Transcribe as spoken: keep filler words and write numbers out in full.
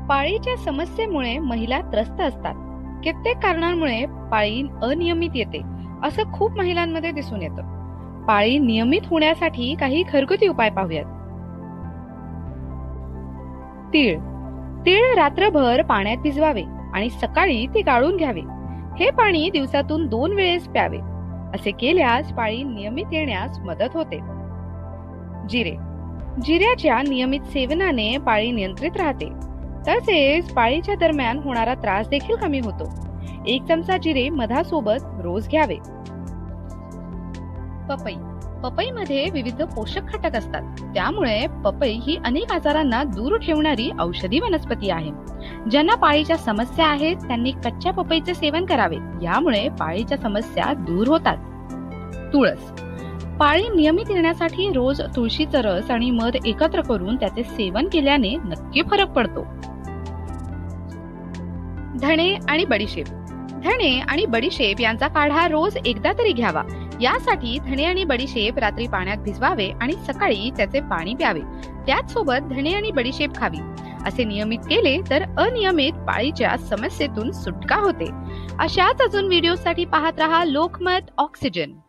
पाळीच्या समस्येमुळे महिला त्रस्त असतात. कित्येक कारणांमुळे पाळी अनियमित येते असं खूप महिलांमध्ये दिसून येतं. पाळी नियमित होण्यासाठी काही घरगुती उपाय पाहूयात. तीळ तीळ रात्रभर पाण्यात भिजवावे आणि सकाळी ते गाळून घ्यावे. हे पाणी दिवसातून दोन वेळेस प्यावे. असे केल्यास पाळी नियमित येण्यास मदत होते. जिरे जिऱ्याच्या नियमित सेवनाने पाळी नियंत्रित राहते. तसेच पाळीच्या दरम्यान होणारा त्रास देखील कमी होतो. एक चमचा जिरे मधासोबत रोज घ्यावे. पपई पपईमध्ये विविध पोषक घटक असतात. त्यामुळे पपई ही अनेक आजारांना दूर ठेवणारी औषधी वनस्पती आहे. ज्यांना पाळीच्या समस्या आहेत त्यांनी कच्च्या पपईचे सेवन करावे. यामुळे पाळीच्या समस्या दूर होतात. तुळस पाळी नियमित येण्यासाठी रोज तुळशीचा रस आणि मध एकत्र करून त्याचे सेवन केल्याने नक्की फरक पडतो. धणे आणि बडीशेप धणे आणि बडीशेप यांचा काढा रोज एकदा तरी घ्यावा. यासाठी धणे आणि बडीशेप रात्री पाण्यात भिजवावे आणि सकाळी त्याचे पाणी प्यावे. त्याच सोबत धणे आणि बडीशेप खावी. असे नियमित केले तर अनियमित पाळीच्या समस्येतून सुटका होते. अशाच अजून व्हिडिओसाठी पाहत रहा लोकमत ऑक्सिजन.